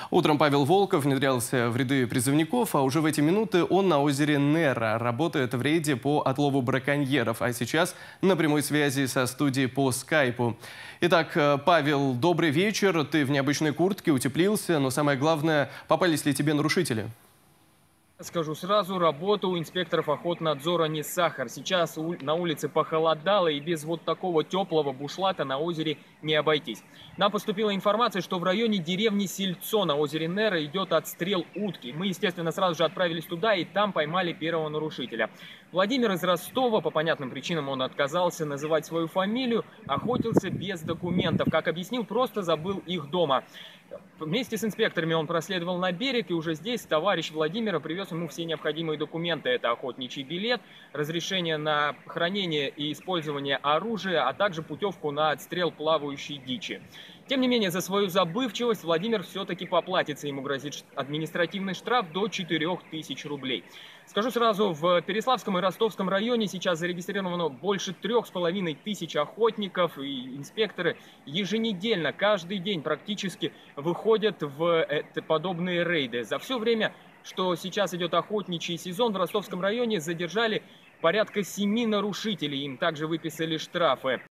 Утром Павел Волков внедрялся в ряды призывников, а уже в эти минуты он на озере Нера работает в рейде по отлову браконьеров, а сейчас на прямой связи со студией по скайпу. Итак, Павел, добрый вечер. Ты в необычной куртке, утеплился, но самое главное, попались ли тебе нарушители? Скажу сразу, работа у инспекторов охотнадзора не сахар. Сейчас на улице похолодало, и без вот такого теплого бушлата на озере не обойтись. Нам поступила информация, что в районе деревни Сельцо на озере Нера идет отстрел утки. Мы, естественно, сразу же отправились туда, и там поймали первого нарушителя. Владимир из Ростова, по понятным причинам он отказался называть свою фамилию, охотился без документов. Как объяснил, просто забыл их дома. Вместе с инспекторами он проследовал на берег, и уже здесь товарищ Владимира привез ему все необходимые документы. Это охотничий билет, разрешение на хранение и использование оружия, а также путевку на отстрел плавающей дичи. Тем не менее, за свою забывчивость Владимир все-таки поплатится. Ему грозит административный штраф до 4000 рублей. Скажу сразу, в Переславском и Ростовском районе сейчас зарегистрировано больше 3500 охотников, и инспекторы еженедельно, каждый день практически выходят в подобные рейды. За все время, что сейчас идет охотничий сезон, в Ростовском районе задержали порядка 7 нарушителей. Им также выписали штрафы.